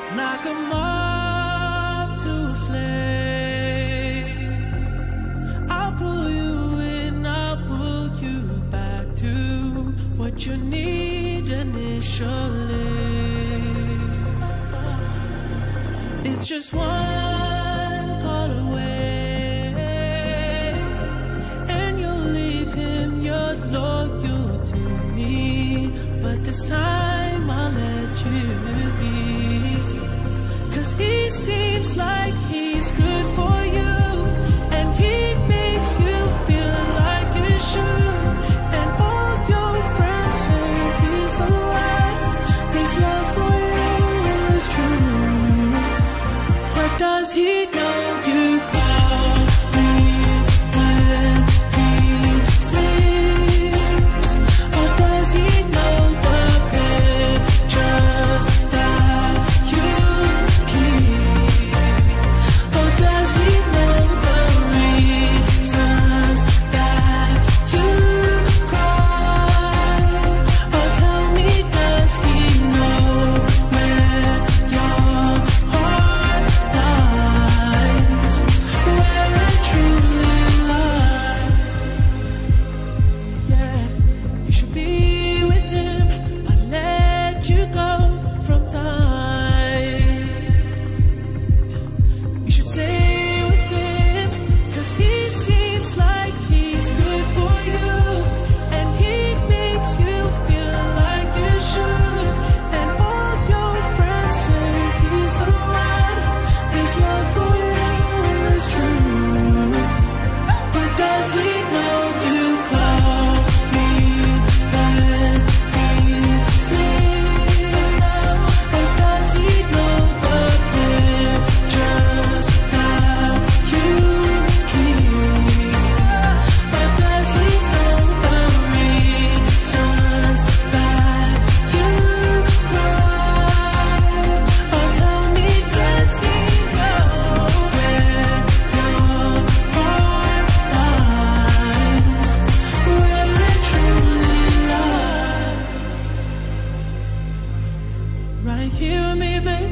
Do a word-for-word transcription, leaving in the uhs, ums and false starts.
like a moth to a flame. I'll pull you in, I'll pull you back to what you need initially. It's just one call away, and you'll leave him, you're loyal to me. But this time I'll let you be, 'cause he seems like he's good for you, and he makes you feel like you should. And all your friends say he's the one, his love for you is true. But does he know you call me when he sleeps? Or does he know the pictures that you keep? Or does he know the reasons that you cry? Or tell me, does he know where your heart lies, where it truly lies? Yeah, you should be with him. I let you go from time. You should stay with him, 'cause he seems like he's good for you, and he makes you feel like you should. And all your friends say he's the one, his love for you is true. But does he know you call me when he sleeps? Or does he know the pictures that you keep? Or does he know the reasons that you cry? Or tell me, does he know where your heart lies, where it truly lies? Right here with me, baby.